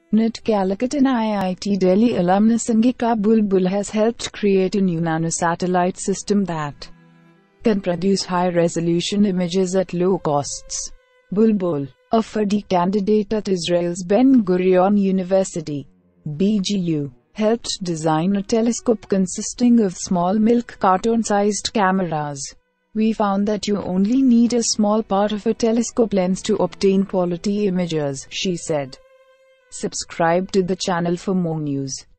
NIT Calicut and IIT-Delhi alumnus Angika Bulbul has helped create a new nanosatellite system that can produce high-resolution images at low costs. Bulbul, a PhD candidate at Israel's Ben-Gurion University, BGU, helped design a telescope consisting of small milk carton-sized cameras. We found that you only need a small part of a telescope lens to obtain quality images, she said. Subscribe to the channel for more news.